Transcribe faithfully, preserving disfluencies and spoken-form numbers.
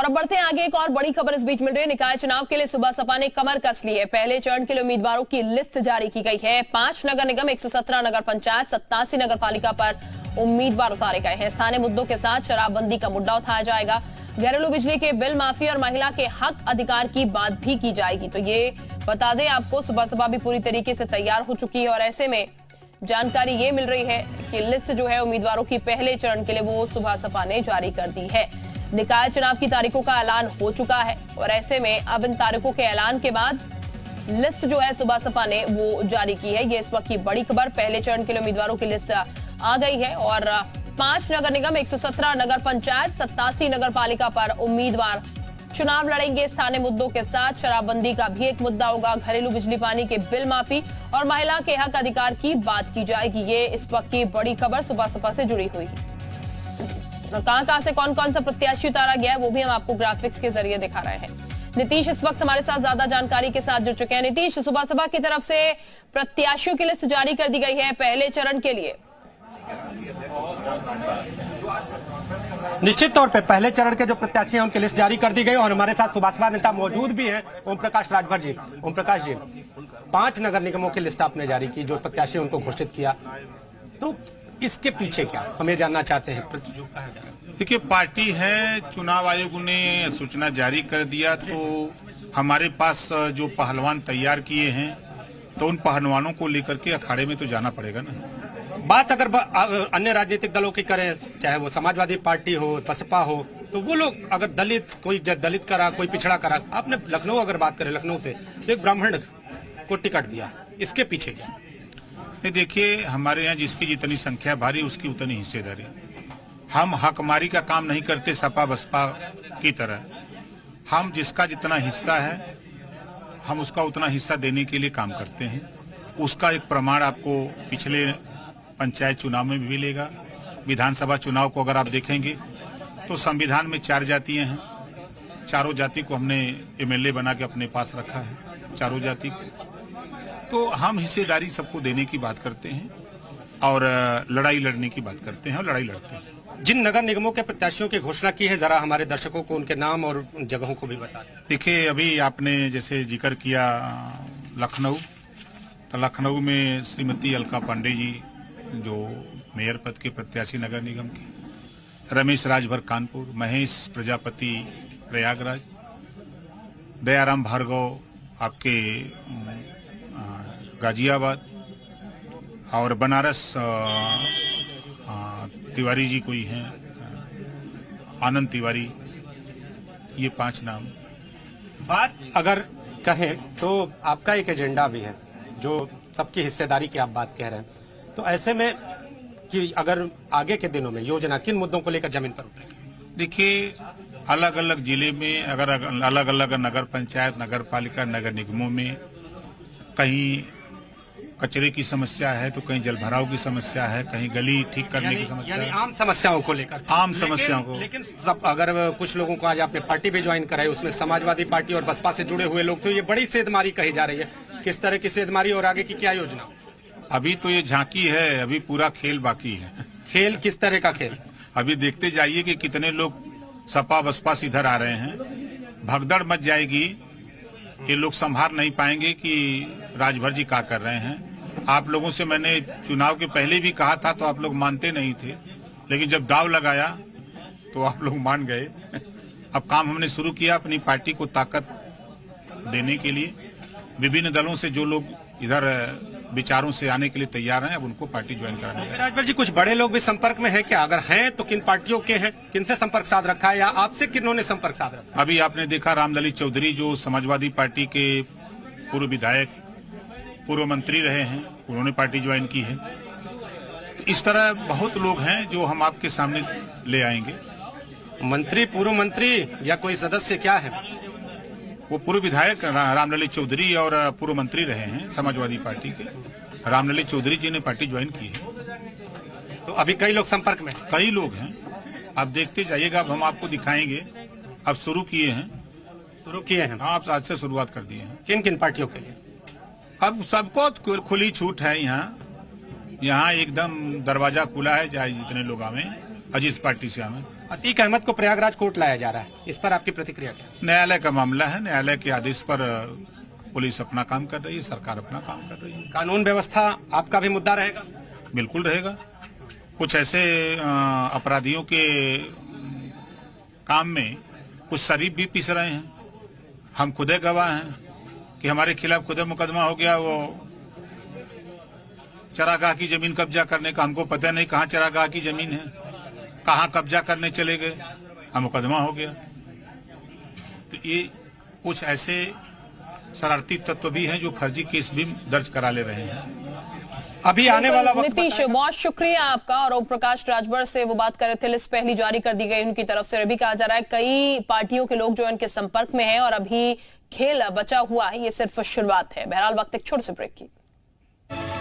अब बढ़ते हैं आगे। एक और बड़ी खबर इस बीच मिल रही है। निकाय चुनाव के लिए सुबह सपा ने कमर कस ली है। पहले चरण के लिए उम्मीदवारों की लिस्ट जारी की गई है। पांच नगर निगम, एक सौ सत्रह नगर पंचायत, सत्तासी नगर पालिका पर उम्मीदवार उतारे गए हैं। स्थानीय मुद्दों के साथ शराबबंदी का मुद्दा उठाया जाएगा। घरेलू बिजली के बिल माफी और महिला के हक अधिकार की बात भी की जाएगी। तो ये बता दें आपको, सुबह सपा भी पूरी तरीके से तैयार हो चुकी है और ऐसे में जानकारी ये मिल रही है कि लिस्ट जो है उम्मीदवारों की पहले चरण के लिए वो सुबह सपा ने जारी कर दी है। निकाय चुनाव की तारीखों का ऐलान हो चुका है और ऐसे में अब इन तारीखों के ऐलान के बाद लिस्ट जो है सुबह सपा ने वो जारी की है। ये इस वक्त की बड़ी खबर। पहले चरण के लिए उम्मीदवारों की लिस्ट आ गई है और पांच नगर निगम, एक सौ सत्रह नगर पंचायत, सत्तासी नगर पालिका पर उम्मीदवार चुनाव लड़ेंगे। स्थानीय मुद्दों के साथ शराबबंदी का भी एक मुद्दा होगा। घरेलू बिजली पानी के बिल माफी और महिला के हक अधिकार की बात की जाएगी। ये इस वक्त की बड़ी खबर सुबह सपा से जुड़ी हुई है। कहां कहां से कौन कौन सा प्रत्याशी उतारा गया है वो भी हम आपको ग्राफिक्स के जरिए दिखा रहे हैं। नीतीश इस वक्त हमारे साथ ज्यादा जानकारी के साथ जुड़ चुके हैं। नीतीश, सुबह सपा की तरफ से प्रत्याशियों की लिस्ट जारी कर दी गई है पहले चरण के लिए। निश्चित तौर पे पहले चरण के जो प्रत्याशी हैं उनकी लिस्ट जारी कर दी गई और हमारे साथ सुबह सपा नेता मौजूद भी हैं। ओम प्रकाश राजभर जी, ओम प्रकाश जी, पांच नगर निगमों की लिस्ट आपने जारी की, जो प्रत्याशी उनको घोषित किया, तो इसके पीछे क्या हमें जानना चाहते हैं। देखिए, पार्टी है, चुनाव आयोग ने सूचना जारी कर दिया तो हमारे पास जो पहलवान तैयार किए हैं तो उन पहलवानों को लेकर के अखाड़े में तो जाना पड़ेगा ना। बात अगर अन्य राजनीतिक दलों की करें, चाहे वो समाजवादी पार्टी हो, बसपा हो, तो वो लोग अगर दलित, कोई दलित करा, कोई पिछड़ा करा, आपने लखनऊ अगर बात करें, लखनऊ से तो एक ब्राह्मण को टिकट दिया, इसके पीछे क्या? देखिए, हमारे यहाँ जिसकी जितनी संख्या भारी उसकी उतनी हिस्सेदारी। हम हकमारी का काम नहीं करते सपा बसपा की तरह। हम जिसका जितना हिस्सा है हम उसका उतना हिस्सा देने के लिए काम करते हैं। उसका एक प्रमाण आपको पिछले पंचायत चुनाव में भी मिलेगा। विधानसभा चुनाव को अगर आप देखेंगे तो संविधान में चार जातियां हैं, चारों जाति को हमने एमएलए बना के अपने पास रखा है, चारों जाति को। तो हम हिस्सेदारी सबको देने की बात करते हैं और लड़ाई लड़ने की बात करते हैं और लड़ाई लड़ते हैं। जिन नगर निगमों के प्रत्याशियों की घोषणा की है, जरा हमारे दर्शकों को उनके नाम और जगहों को भी बता दें। देखिए, अभी आपने जैसे जिक्र किया लखनऊ, तो लखनऊ में श्रीमती अलका पांडे जी जो मेयर पद के प्रत्याशी नगर निगम के, रमेश राजभर कानपुर, महेश प्रजापति प्रयागराज, दयाराम भार्गव आपके गाजियाबाद और बनारस तिवारी जी कोई हैं, आनंद तिवारी, ये पांच नाम। बात अगर कहें तो आपका एक एजेंडा भी है, जो सबकी हिस्सेदारी की आप बात कह रहे हैं, तो ऐसे में कि अगर आगे के दिनों में योजना किन मुद्दों को लेकर जमीन पर उतरेगी? देखिए, अलग अलग जिले में अगर अलग अलग नगर पंचायत, नगर पालिका, नगर निगमों में कहीं कचरे की समस्या है तो कहीं जलभराव की समस्या है, कहीं गली ठीक करने की समस्या है, आम समस्याओं को लेकर आम समस्याओं को। लेकिन सब अगर कुछ लोगों को आज आपने पार्टी भी ज्वाइन कराई, उसमें समाजवादी पार्टी और बसपा से जुड़े हुए लोग, तो ये बड़ी सेधमारी कही जा रही है। किस तरह की सेधमारी और आगे की क्या योजना? अभी तो ये झांकी है, अभी पूरा खेल बाकी है। खेल किस तरह का खेल? अभी देखते जाइए कि कितने लोग सपा बसपा से इधर आ रहे हैं। भगदड़ मच जाएगी, ये लोग संभाल नहीं पाएंगे कि राजभर जी क्या कर रहे हैं। आप लोगों से मैंने चुनाव के पहले भी कहा था तो आप लोग मानते नहीं थे, लेकिन जब दाव लगाया तो आप लोग मान गए। अब काम हमने शुरू किया अपनी पार्टी को ताकत देने के लिए। विभिन्न दलों से जो लोग इधर विचारों से आने के लिए तैयार हैं, अब उनको पार्टी ज्वाइन कराने हैं। राजभर जी, कुछ बड़े लोग भी संपर्क में हैं क्या? अगर हैं तो किन पार्टियों के हैं, किनसे संपर्क साध रखा है या आपसे किन्होंने संपर्क साध रखा? अभी आपने देखा रामललित चौधरी जो समाजवादी पार्टी के पूर्व विधायक, पूर्व मंत्री रहे हैं, उन्होंने पार्टी ज्वाइन की है। इस तरह बहुत लोग हैं जो हम आपके सामने ले आएंगे। मंत्री, पूर्व मंत्री या कोई सदस्य क्या है? वो पूर्व विधायक रामललित चौधरी और पूर्व मंत्री रहे हैं समाजवादी पार्टी के। रामललित चौधरी जी ने पार्टी ज्वाइन की है। तो अभी कई लोग संपर्क में, कई लोग हैं, आप देखते जाइएगा। अब हम आपको दिखाएंगे। अब शुरू किए हैं शुरू किए हैं हाँ, आप आज से शुरुआत कर दिए हैं। किन किन पार्टियों के लिए? अब सबको खुली छूट है। यहाँ यहाँ एकदम दरवाजा खुला है, चाहे जितने लोग आवे और जिस पार्टी से आवे। अतीक अहमद को प्रयागराज कोर्ट लाया जा रहा है, इस पर आपकी प्रतिक्रिया क्या? न्यायालय का मामला है, न्यायालय के आदेश पर पुलिस अपना काम कर रही है, सरकार अपना काम कर रही है। कानून व्यवस्था आपका भी मुद्दा रहेगा? बिल्कुल रहेगा। कुछ ऐसे अपराधियों के काम में कुछ शरीफ भी पीस रहे हैं। हम खुदे गवाह हैं कि हमारे खिलाफ खुदे मुकदमा हो गया, वो चरागाह की जमीन कब्जा करने का। हमको पता नहीं कहाँ चरागाह की जमीन है, कहाँ कब्जा करने चले गए, हम मुकदमा हो गया। तो ये कुछ ऐसे शरारती तत्व भी हैं जो फर्जी केस भी दर्ज करा ले रहे हैं। अभी आने वाला वक्त नीतीश, बहुत शुक्रिया आपका। और ओम प्रकाश राजभर से वो बात कर रहे थे, लिस्ट पहली जारी कर दी गई उनकी तरफ से। अभी कहा जा रहा है कई पार्टियों के लोग जो इनके संपर्क में हैं और अभी खेल बचा हुआ है, ये सिर्फ शुरुआत है। बहरहाल वक्त एक छोटे से ब्रेक की।